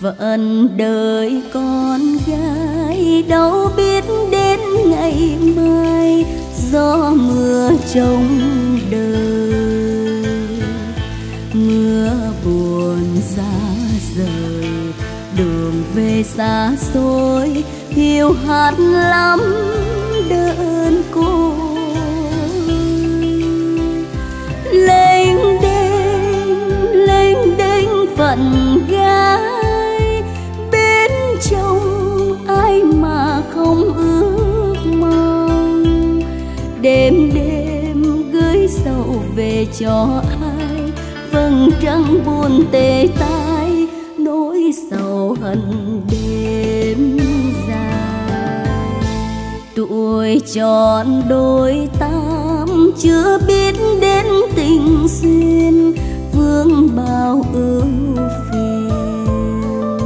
vẫn đợi con gái, đâu biết đến ngày mai gió mưa trong đời. Mưa buồn xa rời, đường về xa xôi, hiu hắt lắm đơn côi. Lênh đênh phận gái, bên chồng ai mà không ước mong. Đêm đêm gửi sầu về cho ai, vầng trăng buồn tê tái, nỗi sầu hận đêm dài. Tuổi tròn đôi tám, chưa biết đến tình duyên, vương bao ưu phiền.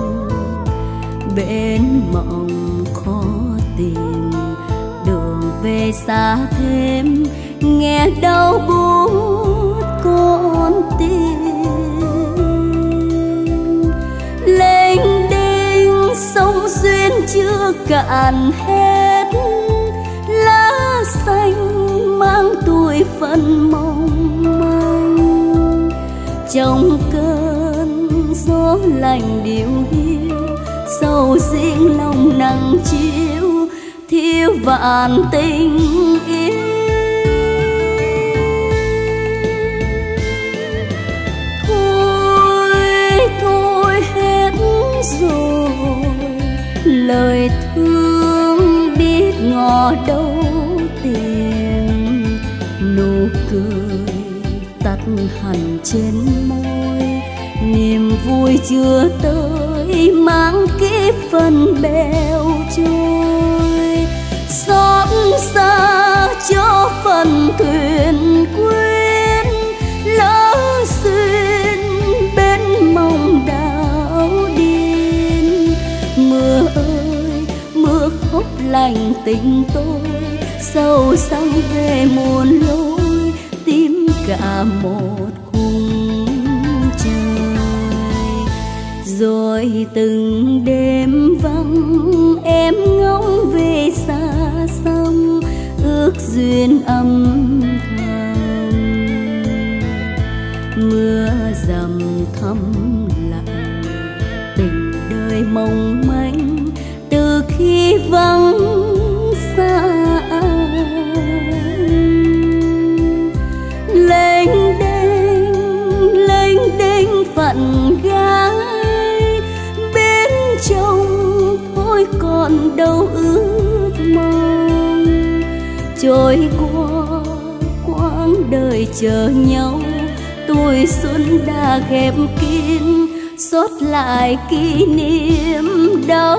Bên mộng khó tìm, đường về xa thêm, nghe đau buốt con tim. Lênh đênh sông duyên chưa cạn hết, lá xanh mang tuổi phận mong manh. Trong cơn gió lạnh điệu hiu, sầu riêng lòng nắng chiều, thiếu vạn tình yêu. Thôi hết rồi, lời thương biết ngỏ đâu tìm. Nụ cười tắt hẳn trên môi, niềm vui chưa tới, mang kiếp phần bèo trôi. Xót xa cho phần thuyền quên, lỡ duyên bên mong đảo điên. Mưa ơi mưa khóc lành tình tôi, sầu sang về muôn lối, tìm cả một khung trời. Rồi từng đêm vắng em ngóng về xa xăm, ước duyên âm thầm. Mưa dầm thấm lặng, tình đời mong manh từ khi vắng xa. Lênh đênh phận gái, bên chồng thôi còn đâu ước mong. Trôi qua quãng đời chờ nhau, tuổi xuân đã khép kín, xót lại kỷ niệm đau.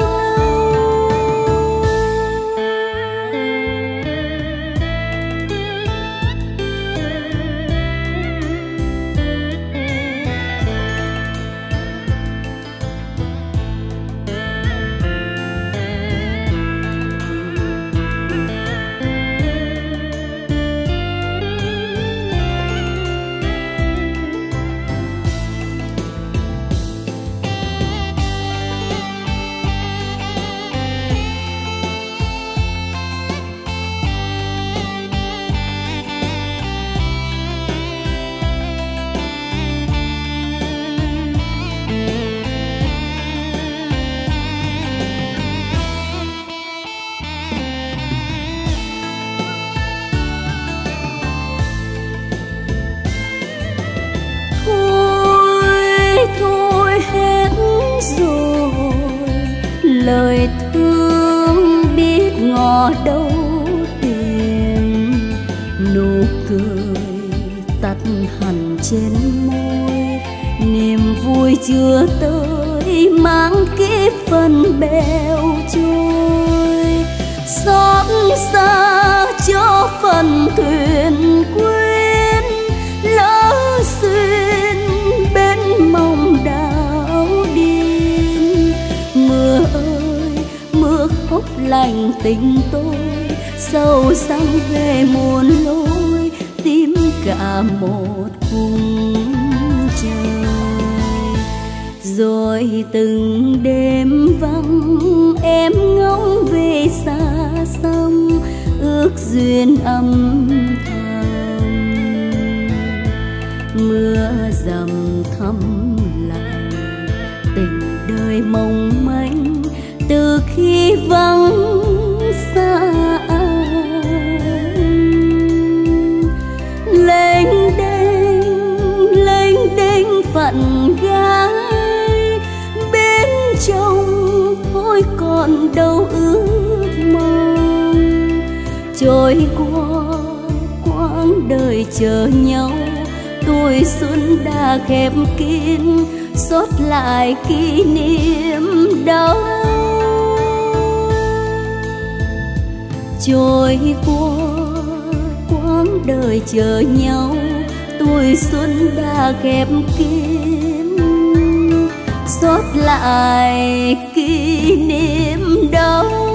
Lời thương biết ngỏ đâu tìm. Nụ cười tắt hẳn trên môi, niềm vui chưa tới, mang kiếp phần bèo trôi. Xót xa cho phần thuyền quên, lỡ duyên bên mong đảo điên. Mưa ơi mưa khóc lành tình tôi, sầu sang về muôn lối, tìm cả một khung trời. Rồi từng đêm vắng em ngóng về xa xăm, ước duyên âm thầm. Mưa dầm thấm lạnh, tình đời mong manh từ khi vắng xa anh. Lênh đênh phận gái, bên trong thôi còn đâu ước mong. Trôi qua quãng đời chờ nhau, tuổi xuân đã khép kín, xót lại kỷ niệm đau. Trôi qua quãng đời chờ nhau, tuổi xuân đã khép kín, xót lại kỷ niệm đau.